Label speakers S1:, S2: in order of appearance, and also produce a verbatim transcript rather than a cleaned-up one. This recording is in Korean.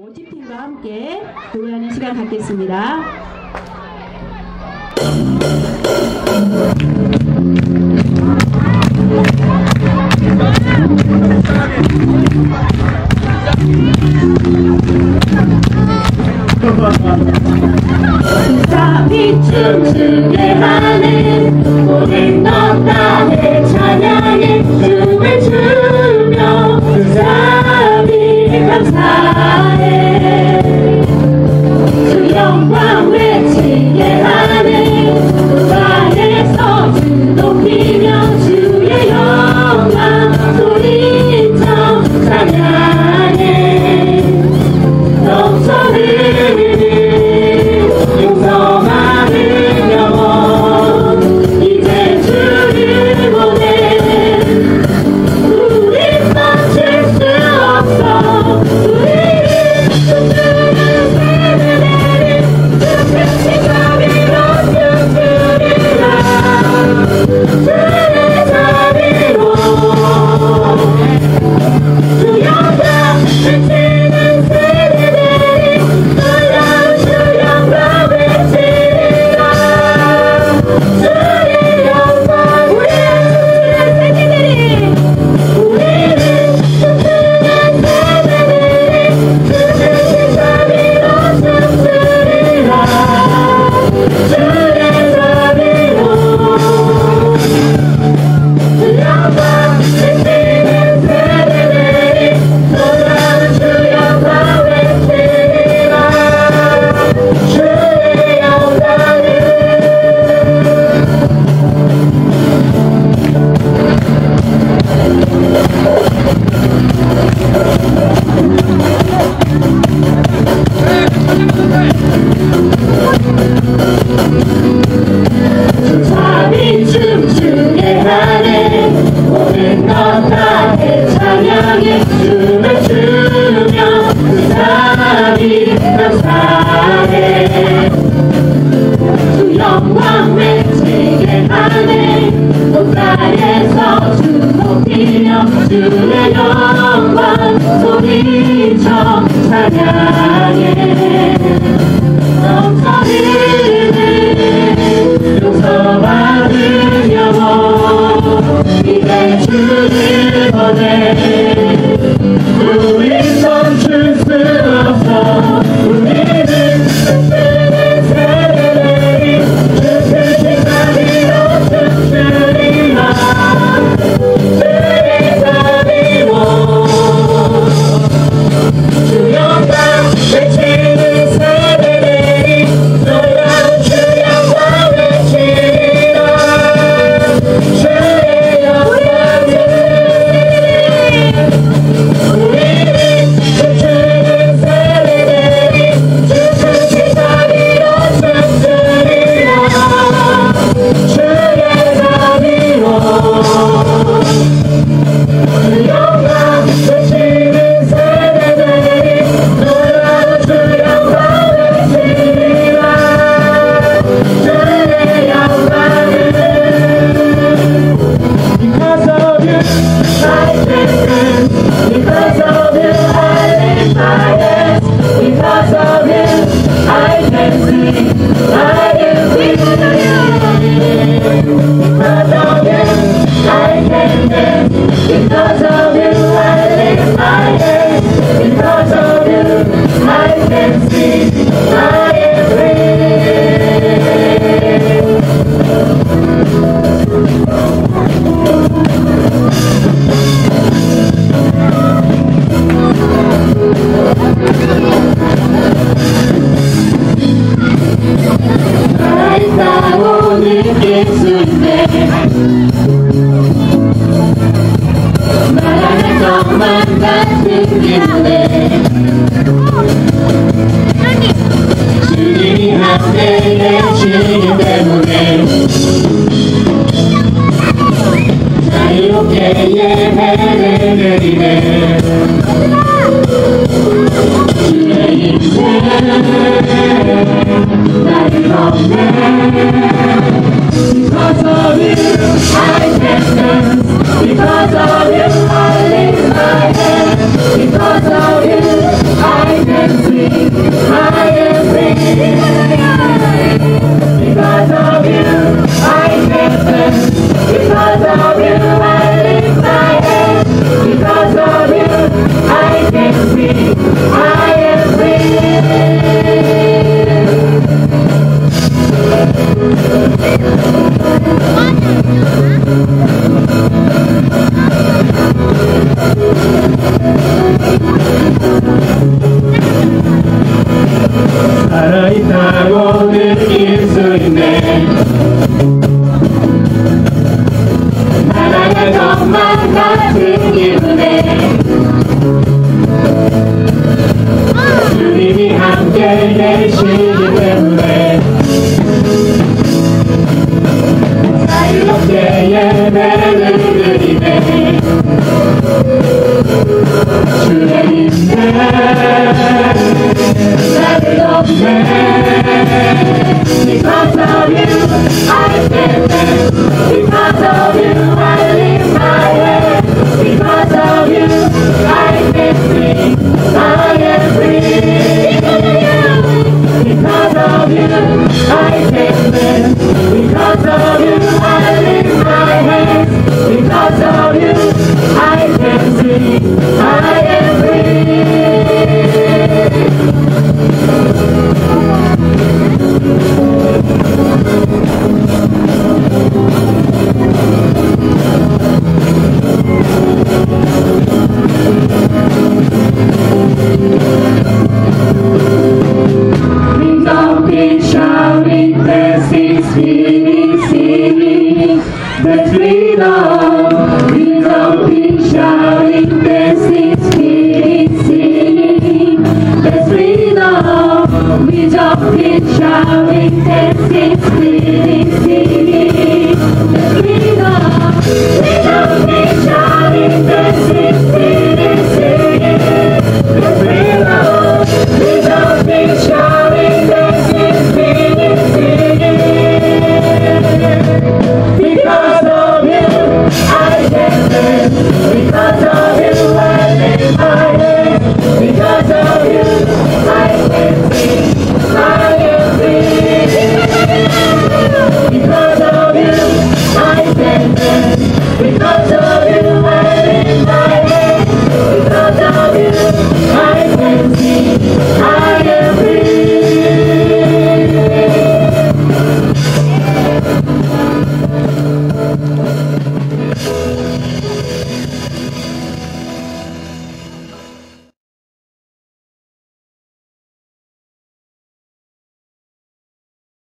S1: 워십팀과 함께 노래하는 시간 갖겠습니다.
S2: 사비 춤추게 하는 모든 것 다 내 찬양에 춤을 추며 사비 감사해. 주 영광 외치게 하는 무관에서 주 높이며 주의 영광 소리쳐 찬양해. 넘쳐흐르는 용서하는 영혼 이제 주를 보내. 우리 멈출 수 없어. 우리는 춤추는 세대들이 춤추신 자비로 춤추리라. 주의 자비로 주 영광 외치는 세대들이 놀라운 주 영광 외치리라. 주의 영광. 우리는 춤추는 세대들이 우리는 춤추는 세대들이 춤추신 자비로 춤추리라. 주의 자비로 주 영광 외치는 세대들이 놀라운 주 영광 외치리라. 주의 영광을. 주사비 춤추게 하는 모든 것 다 내 찬양에 춤을 추며 주사비 감사해. 주 영광 외치게 하는 곳간에서 주 높이며 주의 영광 소리쳐 찬양해. 넘쳐흐르는 용서받은 영혼 이제 주를 보내. 우리 멈출 수 없어. 우리는 춤추는 세대들이 춤추신 자비로 춤추리라. 주의 자비로 주 영광 jumping, shouting, dancing, screaming, singing.